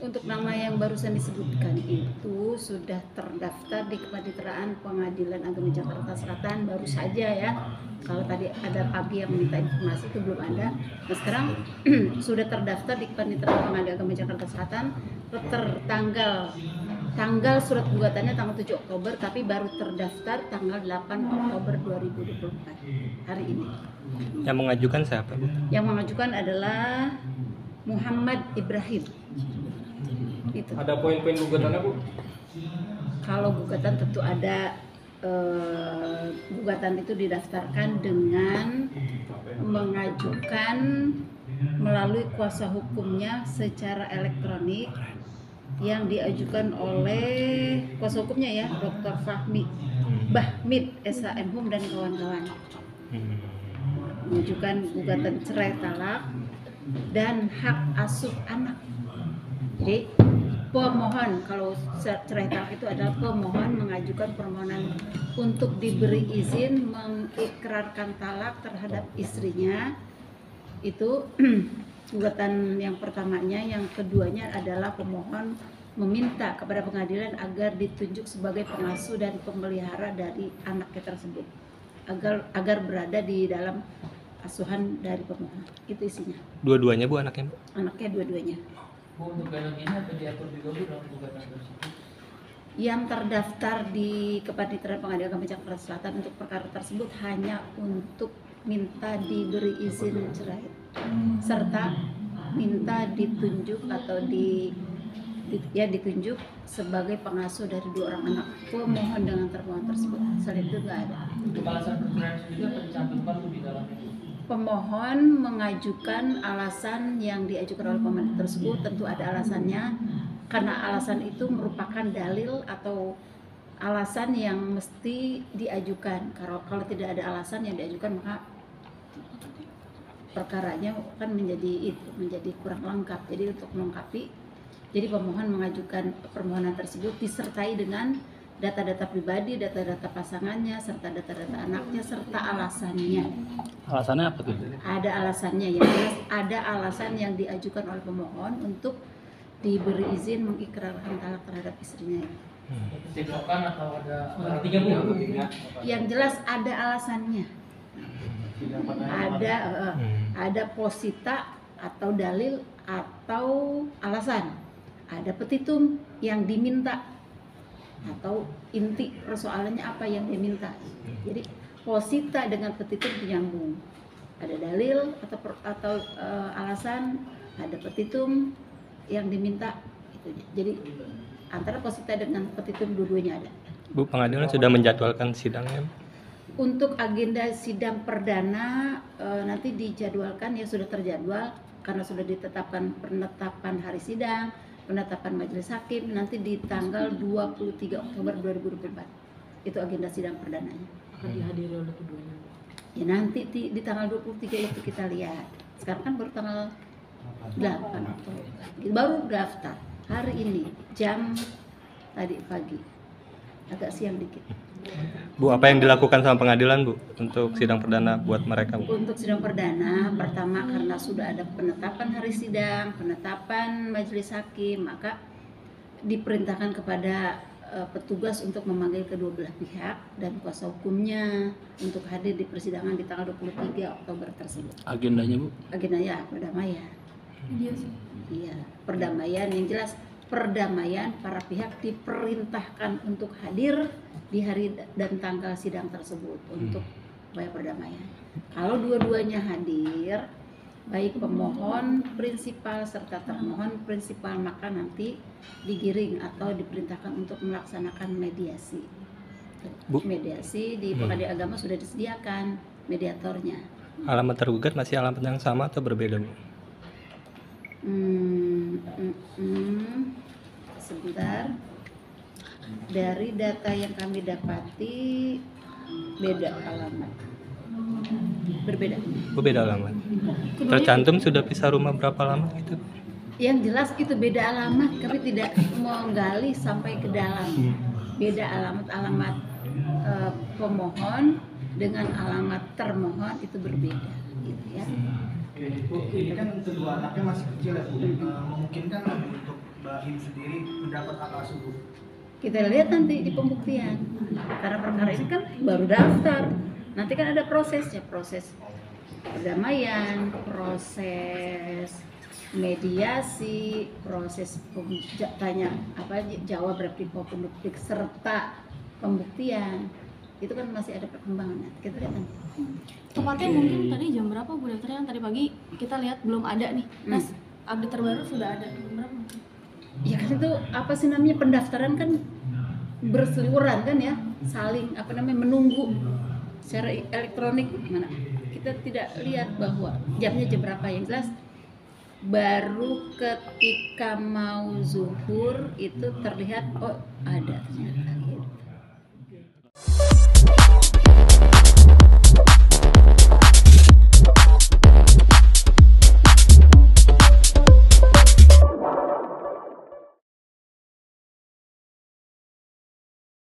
Untuk nama yang barusan disebutkan itu sudah terdaftar di Kepaniteraan Pengadilan Agama Jakarta Selatan baru saja ya. Kalau tadi ada pagi yang minta informasi itu belum ada. Nah sekarang sudah terdaftar di Kepaniteraan Pengadilan Agama Jakarta Selatan tanggal surat gugatannya tanggal 7 Oktober tapi baru terdaftar tanggal 8 Oktober 2024 hari ini. Yang mengajukan siapa, Bu? Yang mengajukan adalah Muhammad Ibrahim. Itu. Ada poin-poin gugatannya, Bu? Kalau gugatan tentu ada, gugatan itu didaftarkan dengan mengajukan melalui kuasa hukumnya secara elektronik yang diajukan oleh kuasa hukumnya ya, Dr. Fahmi Bahmid SHM dan kawan-kawan. Mengajukan gugatan cerai talak dan hak asuh anak. Jadi pemohon, kalau cerai talak itu adalah pemohon mengajukan permohonan untuk diberi izin mengikrarkan talak terhadap istrinya. Itu gugatan yang pertamanya. Yang keduanya adalah pemohon meminta kepada pengadilan agar ditunjuk sebagai pengasuh dan pemelihara dari anaknya tersebut agar berada di dalam asuhan dari pemohon. Itu isinya. Dua-duanya, Bu, anaknya, Bu? Anaknya dua-duanya. Bu, untuk yang ini apa diatur juga, Bu, dalam gugatan tersebut? Yang terdaftar di Kepaniteraan Pengadilan Agama Jakarta Selatan untuk perkara tersebut hanya untuk minta diberi izin cerai serta minta ditunjuk atau ditunjuk sebagai pengasuh dari dua orang anak pemohon dengan termohon tersebut. Selain itu nggak ada. Untuk alasan perceraian sendiri apa dicantumkan, Bu, di dalamnya, Bu? Pemohon mengajukan alasan yang diajukan oleh pemohon tersebut, tentu ada alasannya, karena alasan itu merupakan dalil atau alasan yang mesti diajukan. Kalau tidak ada alasan yang diajukan, maka perkaranya kan menjadi kurang lengkap. Jadi untuk melengkapi, jadi pemohon mengajukan permohonan tersebut disertai dengan data-data pribadi, data-data pasangannya, serta data-data anaknya, serta alasannya. Alasannya apa tuh? Ada alasannya ya, jelas ada alasan yang diajukan oleh pemohon untuk diberi izin mengikrarkan talak terhadap istrinya. Tiktokan atau ada Tiga, Bu. Yang jelas ada alasannya. Ada posita atau dalil atau alasan. Ada petitum yang diminta atau inti persoalannya apa yang diminta. Jadi posita dengan petitum menyambung. Ada dalil atau alasan, ada petitum yang diminta. Jadi antara posita dengan petitum dua-duanya ada. Bu, pengadilan sudah menjadwalkan sidangnya? Untuk agenda sidang perdana nanti dijadwalkan, ya sudah terjadwal karena sudah ditetapkan penetapan hari sidang, penetapan majelis hakim nanti di tanggal 23 Oktober 2024. Itu agenda sidang perdananya. akan dihadiri oleh keduanya, Bu? Ya nanti di tanggal 23 itu kita lihat. Sekarang kan baru tanggal 8 Oktober. Baru daftar hari ini jam tadi pagi. Agak siang dikit. Bu, apa yang dilakukan sama pengadilan, Bu, untuk sidang perdana buat mereka, Bu? Untuk sidang perdana, pertama karena sudah ada penetapan hari sidang, penetapan majelis hakim, maka diperintahkan kepada petugas untuk memanggil kedua belah pihak dan kuasa hukumnya untuk hadir di persidangan di tanggal 23 Oktober tersebut. Agendanya, Bu? Agendanya perdamaian. Iya, perdamaian, yang jelas perdamaian, para pihak diperintahkan untuk hadir di hari dan tanggal sidang tersebut untuk upaya perdamaian. Kalau dua-duanya hadir, baik pemohon prinsipal serta termohon prinsipal, maka nanti digiring atau diperintahkan untuk melaksanakan mediasi. Bu. Mediasi di pengadilan agama sudah disediakan mediatornya. Alamat tergugat masih alamat yang sama atau berbeda, Bu? Sebentar. Dari data yang kami dapati beda alamat. Berbeda. Oh, beda alamat. Tercantum sudah pisah rumah berapa lama gitu? Yang jelas itu beda alamat, kami tidak menggali sampai ke dalam. Beda alamat pemohon dengan alamat termohon itu berbeda, gitu ya. Bu, ini kan kedua anaknya masih kecil ya, Bu. Memungkinkan nggak untuk BIN sendiri mendapat hak asuh, Bu? Kita lihat nanti di pembuktian, karena perkara ini kan baru daftar, nanti kan ada prosesnya, proses perdamaian, proses mediasi, proses tanya apa jawab repliko penduktik serta pembuktian. Itu kan masih ada perkembangan, kita lihat nanti. Tepatnya mungkin tadi jam berapa Bu daftarnya? Tadi pagi kita lihat belum ada nih. Nah, update terbaru sudah ada. Jam berapa? Ya kan itu apa sih namanya, pendaftaran kan berseliweran kan ya, saling apa namanya menunggu secara elektronik gimana. Kita tidak lihat bahwa jamnya jam berapa, yang jelas baru ketika mau zuhur itu terlihat oh ada ternyata.